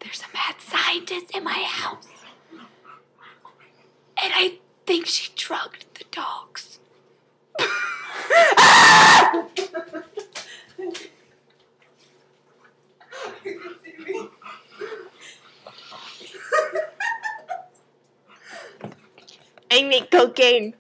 There's a mad scientist in my house. And I think she drugged the dogs. I make cocaine.